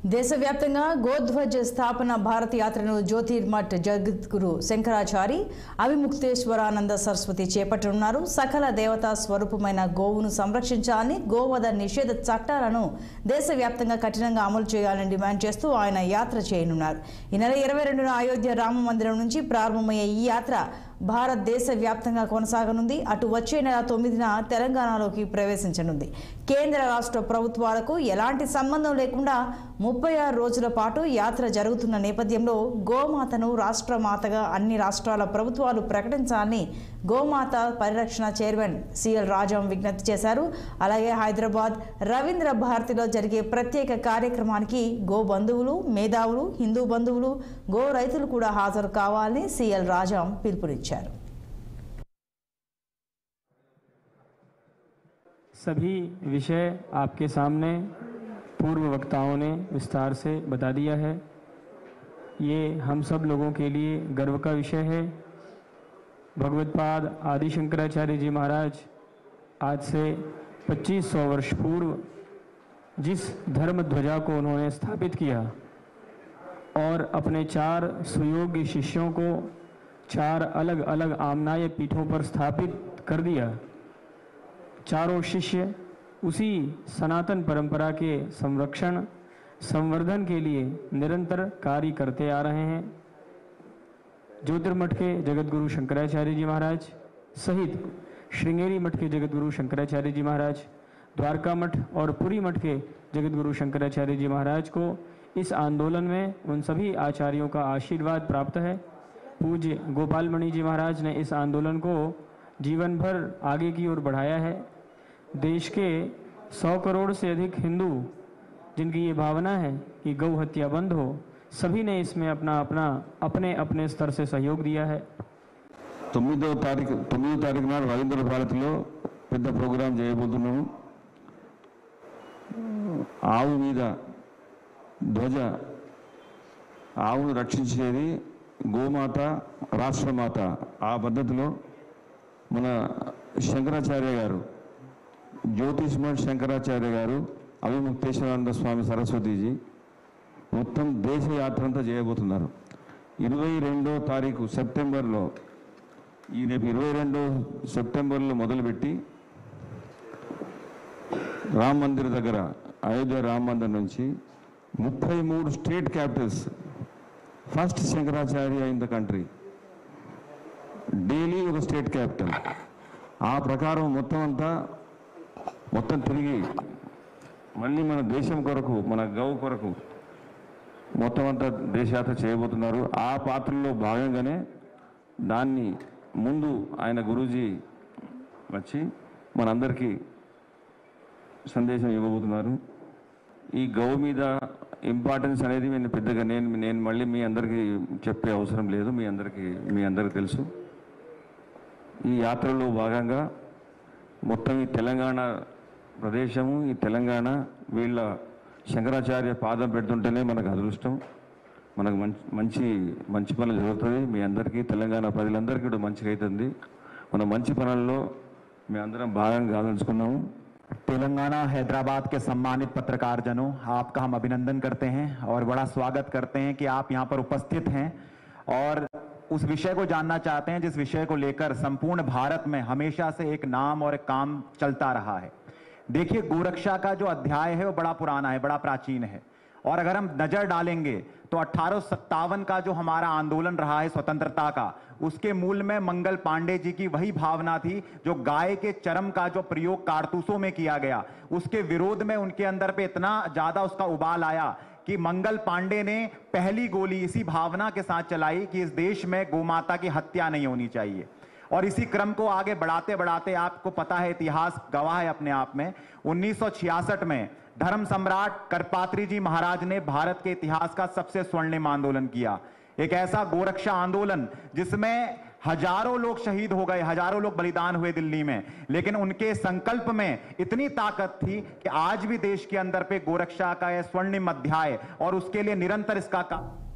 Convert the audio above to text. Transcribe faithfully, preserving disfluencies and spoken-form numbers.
దేశవ్యాప్తంగా గోధ్వజ్ స్థాపన భారత యాత్రను జ్యోతిర్మఠ్ జగద్గురు శంకరాచారి అవిముక్తేశ్వరానంద సరస్వతి చేపట్టనున్నారు. సకల దేవతా స్వరూపమైన గోవును సంరక్షించాలని, గోవధ నిషేధ చట్టాలను దేశవ్యాప్తంగా కఠినంగా అమలు చేయాలని డిమాండ్ చేస్తూ ఆయన యాత్ర చేయనున్నారు. ఈ నెల ఇరవై రెండున అయోధ్య రామ మందిరం నుంచి ప్రారంభమయ్యే ఈ యాత్ర భారతదేశ వ్యాప్తంగా కొనసాగనుంది. అటు వచ్చే నెల తొమ్మిదిన తెలంగాణలోకి ప్రవేశించనుంది. కేంద్ర రాష్ట్ర ప్రభుత్వాలకు ఎలాంటి సంబంధం లేకుండా ముప్పై ఆరు రోజుల పాటు యాత్ర జరుగుతున్న నేపథ్యంలో గోమాతను రాష్ట్రమాతగా అన్ని రాష్ట్రాల ప్రభుత్వాలు ప్రకటించాలని గోమాత పరిరక్షణ చైర్మన్ సిఎల్ రాజం విజ్ఞప్తి చేశారు. అలాగే హైదరాబాద్ రవీంద్ర భారతిలో జరిగే ప్రత్యేక కార్యక్రమానికి గో బంధువులు, మేధావులు, హిందూ బంధువులు, గో రైతులు కూడా హాజరు కావాలని సిఎల్ రాజం పిలుపునిచ్చారు. सभी विषय आपके सामने पूर्व वक्ताओं ने विस्तार से बता दिया है। ये हम सब लोगों के लिए गर्व का विषय है। भगवत्पाद आदि शंकराचार्य जी महाराज आज से पच्चीस सौ वर्ष पूर्व जिस धर्म ध्वजा को उन्होंने स्थापित किया और अपने चार सुयोग्य शिष्यों को चार अलग अलग आमनाय पीठों पर स्थापित कर दिया, चारों शिष्य उसी सनातन परंपरा के संरक्षण संवर्धन के लिए निरंतर कार्य करते आ रहे हैं। ज्योतिर्मठ के जगतगुरु शंकराचार्य जी महाराज सहित श्रृंगेरी मठ के जगतगुरु शंकराचार्य जी महाराज, द्वारका मठ और पुरी मठ के जगतगुरु शंकराचार्य जी महाराज को इस आंदोलन में उन सभी आचार्यों का आशीर्वाद प्राप्त है। पूज्य गोपाल मणि जी महाराज ने इस आंदोलन को जीवन भर आगे की ओर बढ़ाया है। देश के सौ करोड़ से अधिक हिंदू जिनकी ये भावना है कि गौ हत्या बंद हो, सभी ने इसमें अपना अपना अपने अपने स्तर से सहयोग दिया है। తొమ్మిదో తారీఖు తొమ్మిదో తారీఖు నాడు రవీంద్ర భారతిలో పెద్ద ప్రోగ్రాం చేయబోతున్నాము. ఆవు మీద ధ్వజ, ఆవును రక్షించేది గోమాత, రాష్ట్రమాత. ఆ పద్ధతిలో మన శంకరాచార్య గారు, జ్యోతిష్మఠ్ శంకరాచార్య గారు, అవిముక్తేశ్వరానంద స్వామి సరస్వతీజీ మొత్తం దేశ యాత్ర అంతా చేయబోతున్నారు. ఇరవై రెండో తారీఖు సెప్టెంబర్లో, ఈ రేపు ఇరవై రెండో సెప్టెంబర్లో మొదలుపెట్టి రామ మందిర్ దగ్గర, అయోధ్య రామ మందిర్ నుంచి ముప్పై మూడు state capitals, first Shankaracharya in the country, daily ఒక స్టేట్ క్యాపిటల్. ఆ ప్రకారం మొత్తం అంతా మొత్తం తిరిగి మళ్ళీ మన దేశం కొరకు, మన గౌ కొరకు మొత్తం అంతా దేశయాత్ర చేయబోతున్నారు. ఆ పాత్రలో భాగంగానే దాన్ని ముందు ఆయన గురూజీ వచ్చి మనందరికీ సందేశం ఇవ్వబోతున్నారు. ఈ గౌ మీద ఇంపార్టెన్స్ అనేది నేను పెద్దగా నేను నేను మళ్ళీ మీ అందరికీ చెప్పే అవసరం లేదు, మీ అందరికీ మీ అందరికీ తెలుసు. ఈ యాత్రలో భాగంగా మొత్తం ఈ తెలంగాణ ప్రదేశము, ఈ తెలంగాణ వీళ్ళ శంకరాచార్య పాదం పెడుతుంటేనే మనకు అదృష్టం, మనకు మంచి మంచి మంచి పనులు జరుగుతుంది. మీ అందరికీ, తెలంగాణ ప్రజలందరికీ కూడా మంచిగా అవుతుంది. మన మంచి పనుల్లో మేము అందరం భాగంగా కాదలుచుకున్నాము. तेलंगाना हैदराबाद के सम्मानित पत्रकार जनों, आपका हम अभिनंदन करते हैं और बड़ा स्वागत करते हैं कि आप यहाँ पर उपस्थित हैं और उस विषय को जानना चाहते हैं जिस विषय को लेकर संपूर्ण भारत में हमेशा से एक नाम और एक काम चलता रहा है। देखिए, गोरक्षा का जो अध्याय है वो बड़ा पुराना है, बड़ा प्राचीन है और अगर हम नजर डालेंगे तो अठारह सौ सत्तावन का जो हमारा आंदोलन रहा है स्वतंत्रता का, उसके मूल में मंगल पांडे जी की वही भावना थी जो गाय के चर्म का जो प्रयोग कारतूसों में किया गया, उसके विरोध में उनके अंदर पे इतना ज्यादा उसका उबाल आया कि मंगल पांडे ने पहली गोली इसी भावना के साथ चलाई कि इस देश में गोमाता की हत्या नहीं होनी चाहिए। और इसी क्रम को आगे बढ़ाते बढ़ाते आपको पता है, इतिहास गवाह है अपने आप में, उन्नीस सौ छियासठ में धर्म सम्राट करपात्री जी महाराज ने भारत के इतिहास का सबसे स्वर्णिम आंदोलन किया, एक ऐसा गोरक्षा आंदोलन जिसमें हजारों लोग शहीद हो गए, हजारों लोग बलिदान हुए दिल्ली में, लेकिन उनके संकल्प में इतनी ताकत थी कि आज भी देश के अंदर पे गोरक्षा का यह स्वर्णिम अध्याय और उसके लिए निरंतर इसका